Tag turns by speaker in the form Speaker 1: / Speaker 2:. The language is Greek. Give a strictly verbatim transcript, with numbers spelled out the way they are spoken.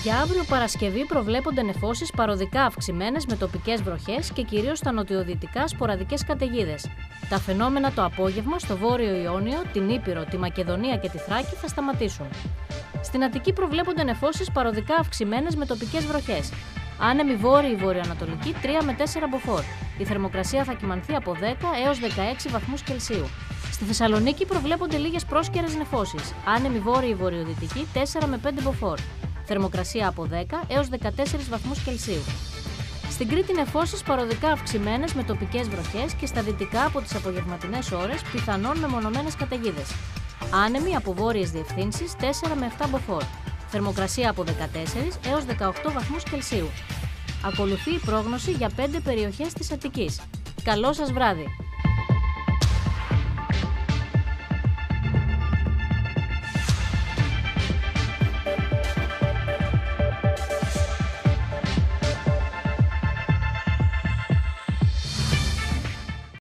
Speaker 1: Για αύριο Παρασκευή προβλέπονται νεφώσεις παροδικά αυξημένες με τοπικές βροχές και κυρίως στα νοτιοδυτικά σποραδικές καταιγίδες. Τα φαινόμενα το απόγευμα στο Βόρειο Ιόνιο, την Ήπειρο, τη Μακεδονία και τη Θράκη θα σταματήσουν. Στην Αττική προβλέπονται νεφώσεις παροδικά αυξημένες με τοπικές βροχές. Άνεμη βόρειη βορειοανατολική τρία με τέσσερα μποφόρ. Η θερμοκρασία θα κυμανθεί από δέκα έως δεκαέξι βαθμούς Κελσίου. Στη Θεσσαλονίκη προβλέπονται λίγες πρόσκαιρες νεφώσεις. Άνεμη βόρειη βορειοδυτική τέσσερα με πέντε μποφόρ. Θερμοκρασία από δέκα έως δεκατέσσερις βαθμούς Κελσίου. Στην Κρήτη νεφώσεις παροδικά αυξημένες με τοπικές βροχές και στα δυτικά από τις απογευματινές ώρες πιθανόν μεμονωμένες καταιγίδες. Άνεμοι από βόρειες διευθύνσεις τέσσερα με επτά μποφόρ. Θερμοκρασία από δεκατέσσερα έως δεκαοκτώ βαθμούς Κελσίου. Ακολουθεί η πρόγνωση για πέντε περιοχές της Αττικής. Καλό σας βράδυ!